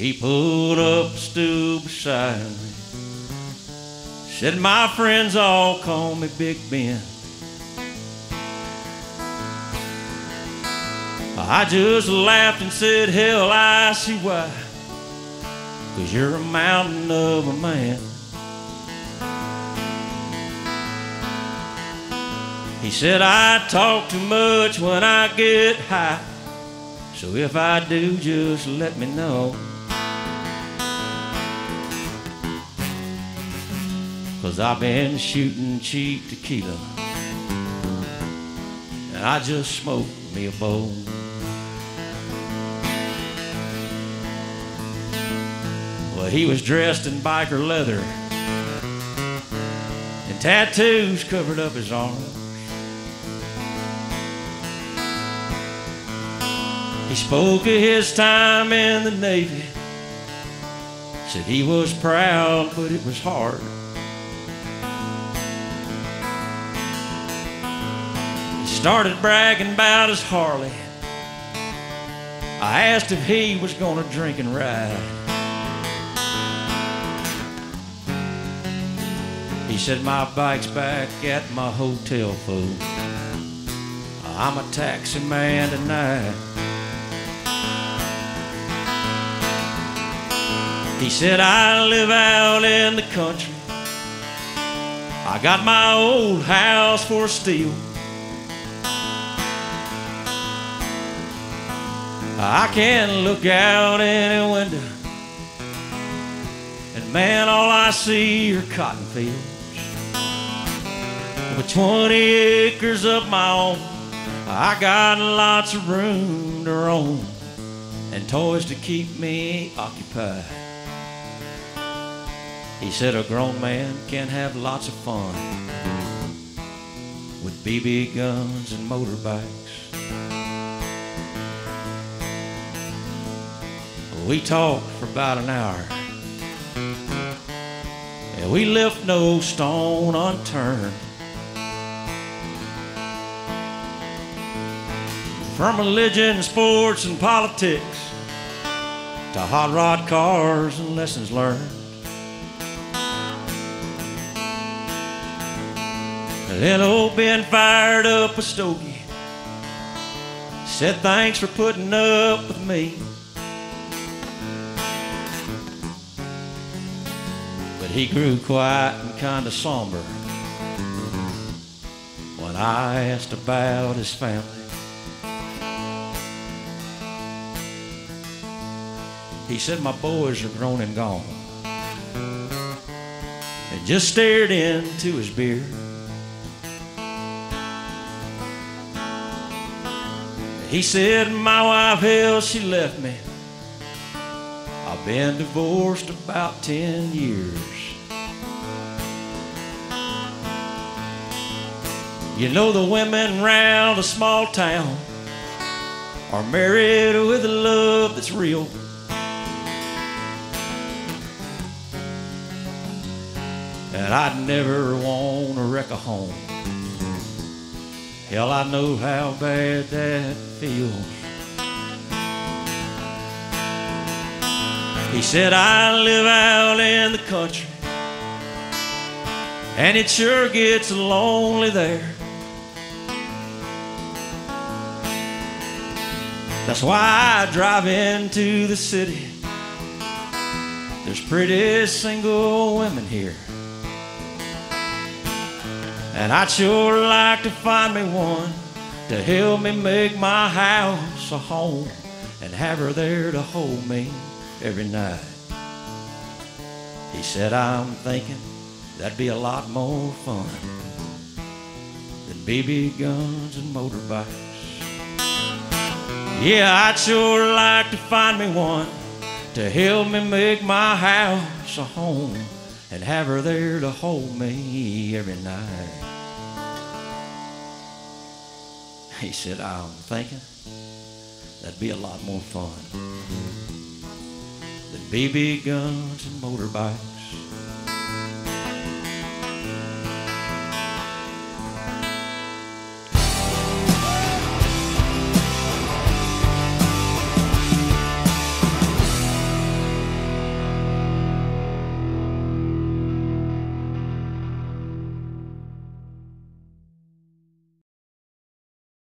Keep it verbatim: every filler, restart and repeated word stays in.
he pulled up a stool beside me. Said, my friends all call me Big Ben. I just laughed and said, hell, I see why, 'cause you're a mountain of a man. He said, I talk too much when I get high, so if I do, just let me know. 'Cause I've been shooting cheap tequila, and I just smoked me a bowl. Well, he was dressed in biker leather, and tattoos covered up his arms. He spoke of his time in the Navy, said he was proud, but it was hard. He started bragging about his Harley. I asked if he was gonna drink and ride. He said, my bike's back at my hotel, fool. I'm a taxi man tonight. He said, I live out in the country. I got my old house for a steal. I can look out any window, and man, all I see are cotton fields. With twenty acres of my own, I got lots of room to roam, and toys to keep me occupied. He said, a grown man can have lots of fun with B B guns and motorbikes. We talked for about an hour, and we left no stone unturned. From religion, sports, and politics, to hot rod cars and lessons learned. And then old Ben fired up a stogie, said thanks for putting up with me. But he grew quiet and kind of somber when I asked about his family. He said, my boys are grown and gone, and just stared into his beard. He said, my wife, hell, she left me. I've been divorced about ten years. You know, the women round a small town are married with a love that's real. And I'd never want to wreck a home. Hell, I know how bad that feels. He said, I live out in the country, and it sure gets lonely there. That's why I drive into the city. There's pretty single women here, and I'd sure like to find me one to help me make my house a home, and have her there to hold me every night. He said, I'm thinking that'd be a lot more fun than B B guns and motorbikes. Yeah, I'd sure like to find me one to help me make my house a home, and have her there to hold me every night. He said, I'm thinking that'd be a lot more fun than B B guns and motorbikes.